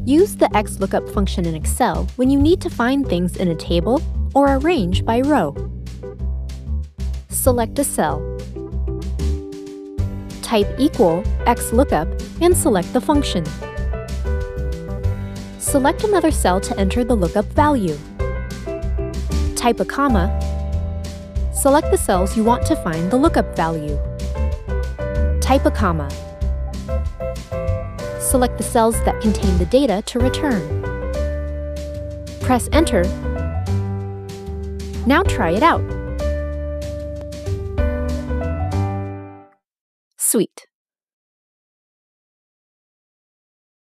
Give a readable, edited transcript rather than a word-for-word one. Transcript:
Use the XLOOKUP function in Excel when you need to find things in a table or arrange by row. Select a cell. Type equal XLOOKUP and select the function. Select another cell to enter the lookup value. Type a comma. Select the cells you want to find the lookup value. Type a comma. Select the cells that contain the data to return. Press Enter. Now try it out.